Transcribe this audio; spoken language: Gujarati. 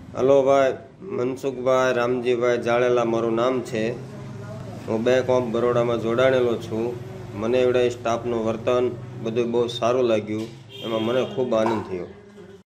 હલો ભાઈ, મનસુખભાઈ રામજીભાઈ જાડેલા મારું નામ છે। હું બેંક ઓફ બરોડામાં જોડાણેલો છું। મને એવડે સ્ટાફનું વર્તન બધું બહુ સારું લાગ્યું, એમાં મને ખૂબ આનંદ થયો।